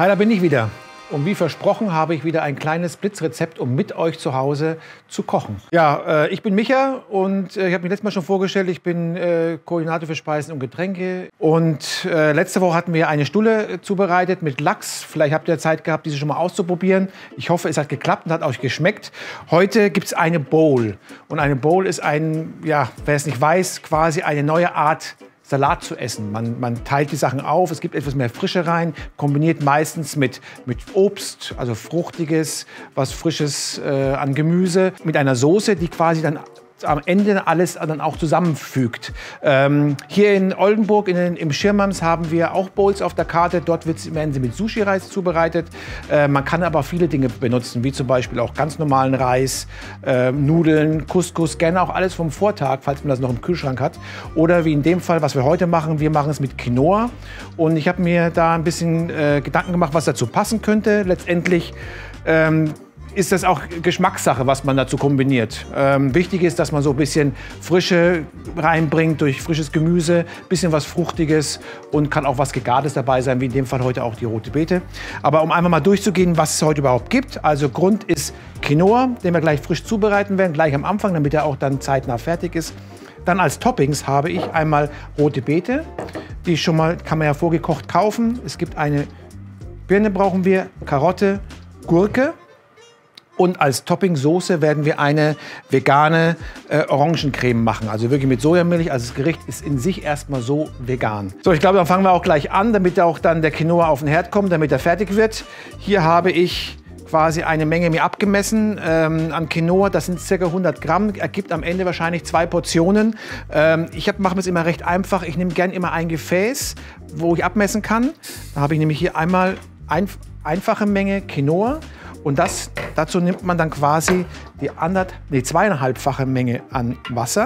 Hi, da bin ich wieder. Und wie versprochen habe ich wieder ein kleines Blitzrezept, um mit euch zu Hause zu kochen. Ja, ich bin Micha und ich habe mich letztes Mal schon vorgestellt, ich bin Koordinator für Speisen und Getränke. Und letzte Woche hatten wir eine Stulle zubereitet mit Lachs. Vielleicht habt ihr Zeit gehabt, diese schon mal auszuprobieren. Ich hoffe, es hat geklappt und hat euch geschmeckt. Heute gibt es eine Bowl. Und eine Bowl ist ein, ja, wer es nicht weiß, quasi eine neue Art Salat zu essen. Man teilt die Sachen auf, es gibt etwas mehr Frische rein, kombiniert meistens mit Obst, also Fruchtiges, was Frisches an Gemüse, mit einer Soße, die quasi dann am Ende alles dann auch zusammenfügt. Hier in Oldenburg im Schirmams haben wir auch Bowls auf der Karte. Dort werden sie mit Sushi-Reis zubereitet. Man kann aber viele Dinge benutzen, wie zum Beispiel auch ganz normalen Reis, Nudeln, Couscous, gerne auch alles vom Vortag, falls man das noch im Kühlschrank hat. Oder wie in dem Fall, was wir heute machen, wir machen es mit Quinoa. Und ich habe mir da ein bisschen Gedanken gemacht, was dazu passen könnte. Letztendlich ist das auch Geschmackssache, was man dazu kombiniert. Wichtig ist, dass man so ein bisschen Frische reinbringt durch frisches Gemüse, ein bisschen was Fruchtiges und kann auch was Gegartes dabei sein, wie in dem Fall heute auch die rote Beete. Aber um einfach mal durchzugehen, was es heute überhaupt gibt. Also Grund ist Quinoa, den wir gleich frisch zubereiten werden, gleich am Anfang, damit er auch dann zeitnah fertig ist. Dann als Toppings habe ich einmal rote Beete, die schon mal, kann man ja vorgekocht kaufen. Es gibt eine Birne brauchen wir, Karotte, Gurke. Und als Topping-Soße werden wir eine vegane Orangencreme machen. Also wirklich mit Sojamilch. Also das Gericht ist in sich erstmal so vegan. So, ich glaube, dann fangen wir auch gleich an, damit auch dann der Quinoa auf den Herd kommt, damit er fertig wird. Hier habe ich quasi eine Menge mir abgemessen an Quinoa. Das sind ca. 100 Gramm. Ergibt am Ende wahrscheinlich 2 Portionen. Ich mache es immer recht einfach. Ich nehme gerne immer ein Gefäß, wo ich abmessen kann. Da habe ich nämlich hier einmal einfache Menge Quinoa. Und dazu nimmt man dann quasi die 2,5-fache Menge an Wasser.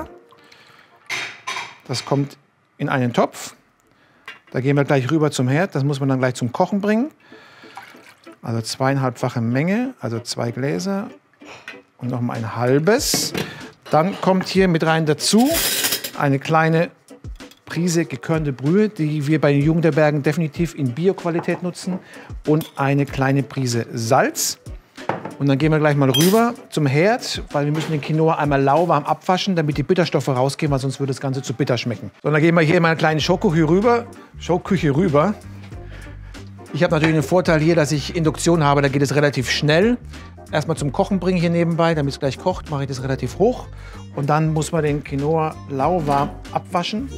Das kommt in einen Topf. Da gehen wir gleich rüber zum Herd. Das muss man dann gleich zum Kochen bringen. Also 2,5-fache Menge, also 2 Gläser und noch mal ein halbes. Dann kommt hier mit rein dazu eine kleine Prise gekörnte Brühe, die wir bei den Jugendherbergen definitiv in Bio-Qualität nutzen, und eine kleine Prise Salz. Und dann gehen wir gleich mal rüber zum Herd, weil wir müssen den Quinoa einmal lauwarm abwaschen, damit die Bitterstoffe rausgehen, weil sonst würde das Ganze zu bitter schmecken. So, dann gehen wir hier in meine kleine Showküche rüber. Ich habe natürlich den Vorteil hier, dass ich Induktion habe, da geht es relativ schnell. Erstmal zum Kochen bringe ich hier nebenbei, damit es gleich kocht, mache ich das relativ hoch. Und dann muss man den Quinoa lauwarm abwaschen.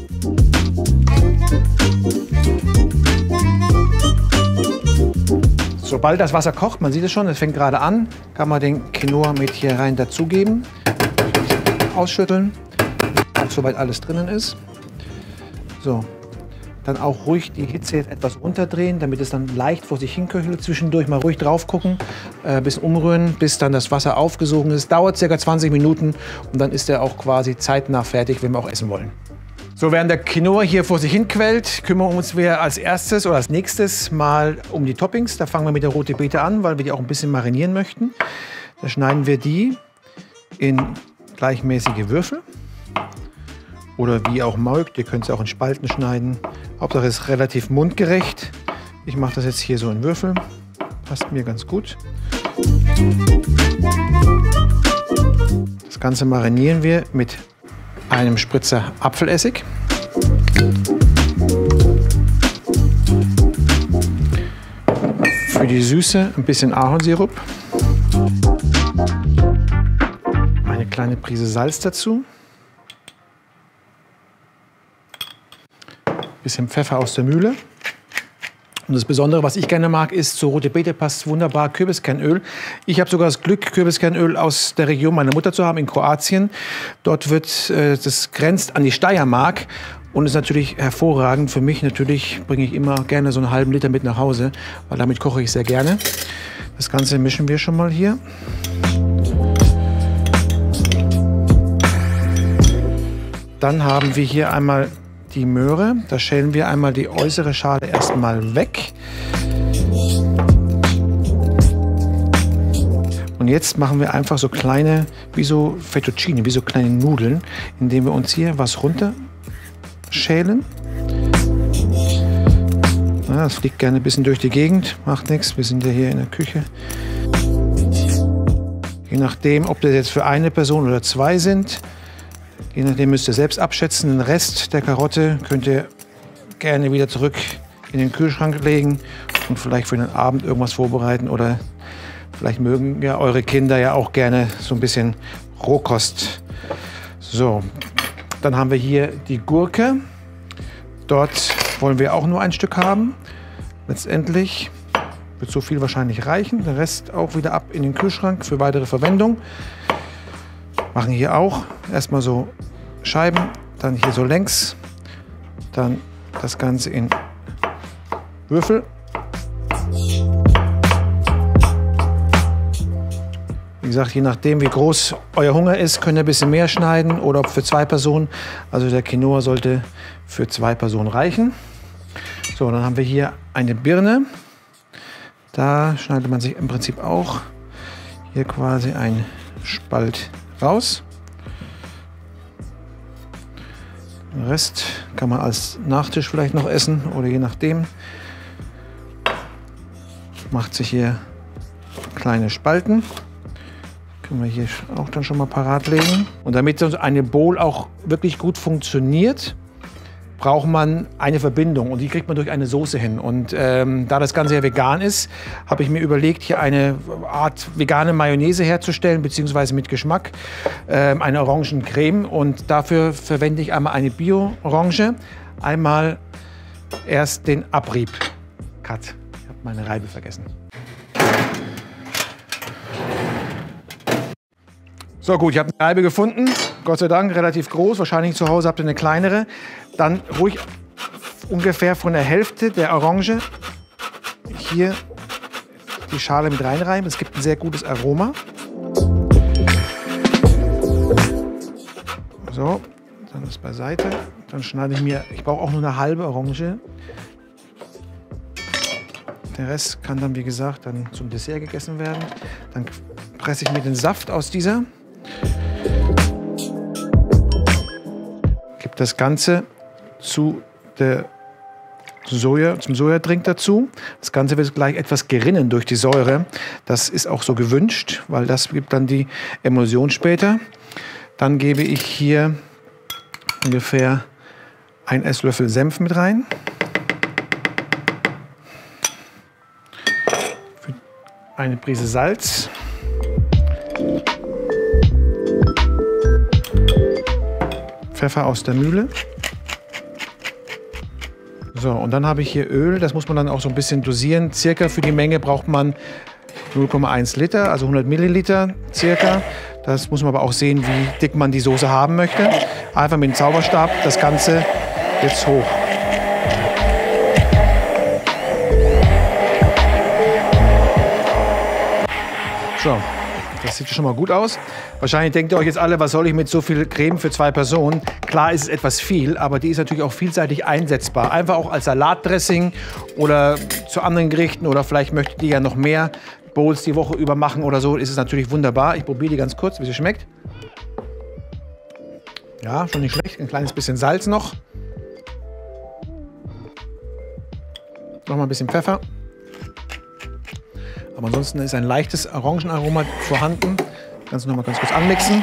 Sobald das Wasser kocht, man sieht es schon, es fängt gerade an, kann man den Quinoa mit hier rein dazugeben. Ausschütteln, auch soweit alles drinnen ist. So. Dann auch ruhig die Hitze jetzt etwas unterdrehen, damit es dann leicht vor sich hinköchelt. Zwischendurch mal ruhig drauf gucken, ein bisschen umrühren, bis dann das Wasser aufgesogen ist. Dauert ca. 20 Minuten und dann ist er auch quasi zeitnah fertig, wenn wir auch essen wollen. So, während der Quinoa hier vor sich hin quält, kümmern wir uns als erstes oder als nächstes mal um die Toppings. Da fangen wir mit der roten Beete an, weil wir die auch ein bisschen marinieren möchten. Da schneiden wir die in gleichmäßige Würfel. Oder wie auch mögt, ihr könnt es auch in Spalten schneiden. Hauptsache es ist relativ mundgerecht. Ich mache das jetzt hier so in Würfel. Passt mir ganz gut. Das Ganze marinieren wir mit einem Spritzer Apfelessig. Für die Süße ein bisschen Ahornsirup. Eine kleine Prise Salz dazu. Bisschen Pfeffer aus der Mühle. Und das Besondere, was ich gerne mag, ist, zur rote Beete passt wunderbar Kürbiskernöl. Ich habe sogar das Glück, Kürbiskernöl aus der Region meiner Mutter zu haben, in Kroatien. Dort das grenzt an die Steiermark und ist natürlich hervorragend. Für mich natürlich bringe ich immer gerne so einen halben Liter mit nach Hause, weil damit koche ich sehr gerne. Das Ganze mischen wir schon mal hier. Dann haben wir hier einmal die Möhre. Da schälen wir einmal die äußere Schale erstmal weg. Und jetzt machen wir einfach so kleine, wie so Fettuccine, wie so kleine Nudeln, indem wir uns hier was runter schälen. Ja, Ja, es fliegt gerne ein bisschen durch die Gegend, macht nichts. Wir sind ja hier in der Küche. Je nachdem, ob das jetzt für eine Person oder zwei sind, je nachdem müsst ihr selbst abschätzen. Den Rest der Karotte könnt ihr gerne wieder zurück in den Kühlschrank legen und vielleicht für den Abend irgendwas vorbereiten. Oder vielleicht mögen ja eure Kinder ja auch gerne so ein bisschen Rohkost. So, dann haben wir hier die Gurke. Dort wollen wir auch nur ein Stück haben. Letztendlich wird so viel wahrscheinlich reichen. Der Rest auch wieder ab in den Kühlschrank für weitere Verwendung. Machen hier auch erstmal so Scheiben, dann hier so längs, dann das Ganze in Würfel. Wie gesagt, je nachdem, wie groß euer Hunger ist, könnt ihr ein bisschen mehr schneiden oder ob für zwei Personen. Also der Quinoa sollte für zwei Personen reichen. So, dann haben wir hier eine Birne. Da schneidet man sich im Prinzip auch hier quasi einen Spalt raus. Den Rest kann man als Nachtisch vielleicht noch essen oder je nachdem. Macht sich hier kleine Spalten. Können wir hier auch dann schon mal parat legen. Und damit eine Bowl auch wirklich gut funktioniert, braucht man eine Verbindung und die kriegt man durch eine Soße hin. Und da das Ganze ja vegan ist, habe ich mir überlegt, hier eine Art vegane Mayonnaise herzustellen, beziehungsweise mit Geschmack, eine Orangencreme. Und dafür verwende ich einmal eine Bio-Orange, einmal erst den Abrieb. Cut, ich habe meine Reibe vergessen. So gut, ich habe eine Reibe gefunden, Gott sei Dank relativ groß, wahrscheinlich zu Hause habt ihr eine kleinere. Dann ruhig ungefähr von der Hälfte der Orange hier die Schale mit reinreiben. Es gibt ein sehr gutes Aroma. So, dann das beiseite. Dann schneide ich mir, ich brauche auch nur eine halbe Orange. Der Rest kann dann, wie gesagt, dann zum Dessert gegessen werden. Dann presse ich mir den Saft aus dieser. Gebe das Ganze zum Sojadrink dazu. Das Ganze wird gleich etwas gerinnen durch die Säure. Das ist auch so gewünscht, weil das gibt dann die Emulsion später. Dann gebe ich hier ungefähr einen Esslöffel Senf mit rein. Eine Prise Salz. Pfeffer aus der Mühle. So, und dann habe ich hier Öl. Das muss man dann auch so ein bisschen dosieren. Circa für die Menge braucht man 0,1 Liter, also 100 Milliliter circa. Das muss man aber auch sehen, wie dick man die Soße haben möchte. Einfach mit dem Zauberstab das Ganze jetzt hoch. So, das sieht schon mal gut aus. Wahrscheinlich denkt ihr euch jetzt alle, was soll ich mit so viel Creme für zwei Personen? Klar ist es etwas viel, aber die ist natürlich auch vielseitig einsetzbar. Einfach auch als Salatdressing oder zu anderen Gerichten oder vielleicht möchtet ihr ja noch mehr Bowls die Woche über machen oder so. Ist es natürlich wunderbar. Ich probiere die ganz kurz, wie sie schmeckt. Ja, schon nicht schlecht. Ein kleines bisschen Salz noch. Noch mal ein bisschen Pfeffer. Aber ansonsten ist ein leichtes Orangenaroma vorhanden. Das Ganze noch mal ganz kurz anmixen.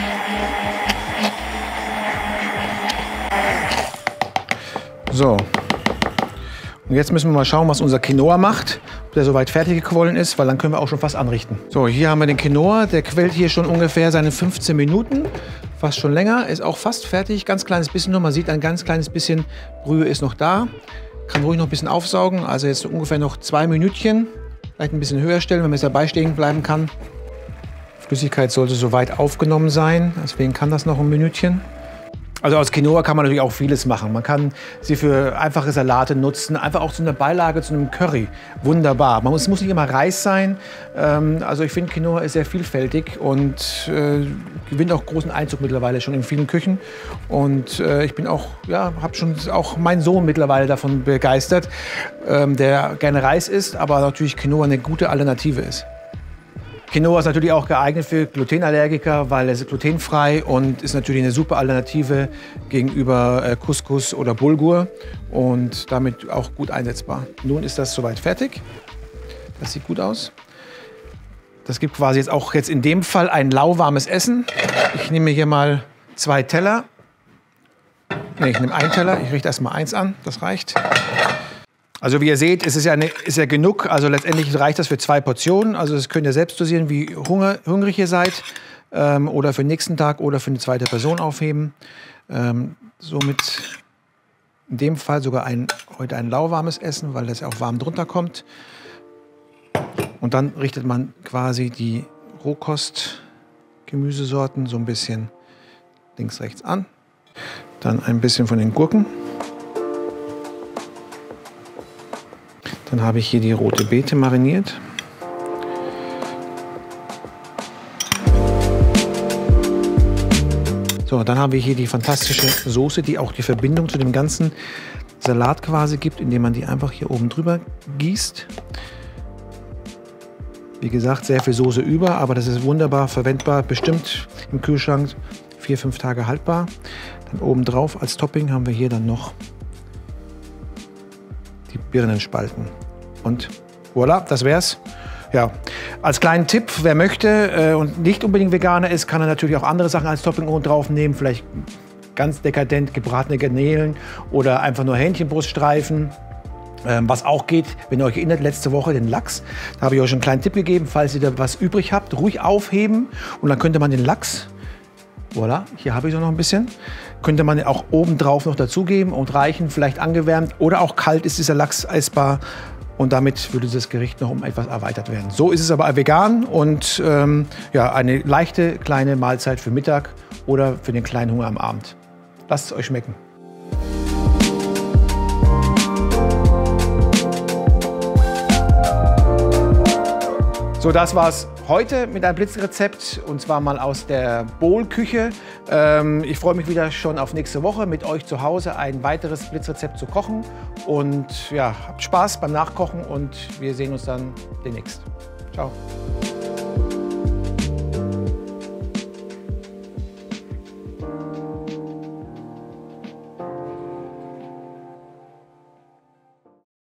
So. Und jetzt müssen wir mal schauen, was unser Quinoa macht. Ob der soweit fertig gequollen ist, weil dann können wir auch schon fast anrichten. So, hier haben wir den Quinoa. Der quillt hier schon ungefähr seine 15 Minuten. Fast schon länger. Ist auch fast fertig. Ganz kleines bisschen noch. Man sieht, ein ganz kleines bisschen Brühe ist noch da. Kann ruhig noch ein bisschen aufsaugen. Also jetzt ungefähr noch 2 Minütchen. Vielleicht ein bisschen höher stellen, wenn man es dabei stehen bleiben kann. Flüssigkeit sollte soweit aufgenommen sein. Deswegen kann das noch ein Minütchen. Also aus Quinoa kann man natürlich auch vieles machen. Man kann sie für einfache Salate nutzen, einfach auch zu einer Beilage, zu einem Curry. Wunderbar. Es muss nicht immer Reis sein. Also ich finde, Quinoa ist sehr vielfältig und gewinnt auch großen Einzug mittlerweile schon in vielen Küchen. Und ich bin auch, ja, habe schon auch meinen Sohn mittlerweile davon begeistert, der gerne Reis isst, aber natürlich Quinoa eine gute Alternative ist. Quinoa ist natürlich auch geeignet für Glutenallergiker, weil es ist glutenfrei und ist natürlich eine super Alternative gegenüber Couscous oder Bulgur und damit auch gut einsetzbar. Nun ist das soweit fertig. Das sieht gut aus. Das gibt quasi jetzt in dem Fall ein lauwarmes Essen. Ich nehme hier mal 2 Teller. Ne, ich nehme 1 Teller. Ich richte erst mal 1 an. Das reicht. Also wie ihr seht, ist ja genug. Also letztendlich reicht das für 2 Portionen. Also das könnt ihr selbst dosieren, wie hungrig ihr seid. Oder für den nächsten Tag oder für eine zweite Person aufheben. Somit in dem Fall sogar heute ein lauwarmes Essen, weil das ja auch warm drunter kommt. Und dann richtet man quasi die Rohkost-Gemüsesorten so ein bisschen links, rechts an. Dann ein bisschen von den Gurken. Dann habe ich hier die rote Beete mariniert. So, dann haben wir hier die fantastische Soße, die auch die Verbindung zu dem ganzen Salat quasi gibt, indem man die einfach hier oben drüber gießt. Wie gesagt, sehr viel Soße über, aber das ist wunderbar verwendbar, bestimmt im Kühlschrank 4-5 Tage haltbar. Dann obendrauf als Topping haben wir hier dann noch die Birnenspalten. Und voilà, das wär's. Ja, als kleinen Tipp, wer möchte und nicht unbedingt Veganer ist, kann er natürlich auch andere Sachen als Topping oben drauf nehmen. Vielleicht ganz dekadent gebratene Garnelen oder einfach nur Hähnchenbruststreifen. Was auch geht, wenn ihr euch erinnert, letzte Woche den Lachs. Da habe ich euch schon einen kleinen Tipp gegeben, falls ihr da was übrig habt, ruhig aufheben. Und dann könnte man den Lachs, voilà, hier habe ich noch ein bisschen, könnte man auch obendrauf noch dazugeben und reichen, vielleicht angewärmt. Oder auch kalt ist dieser Lachs essbar. Und damit würde das Gericht noch um etwas erweitert werden. So ist es aber vegan und ja, eine leichte kleine Mahlzeit für Mittag oder für den kleinen Hunger am Abend. Lasst es euch schmecken. So, das war's heute mit einem Blitzrezept und zwar mal aus der Bowl-Küche. Ich freue mich wieder schon auf nächste Woche mit euch zu Hause ein weiteres Blitzrezept zu kochen und ja, habt Spaß beim Nachkochen und wir sehen uns dann demnächst. Ciao.